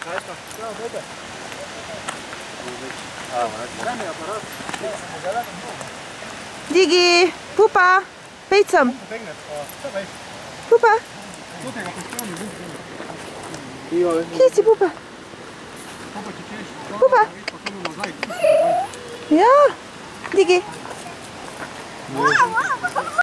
Digi, Pupa, pejd sem. Pupa. Kje si, Pupa? Pupa. Ja, Digi.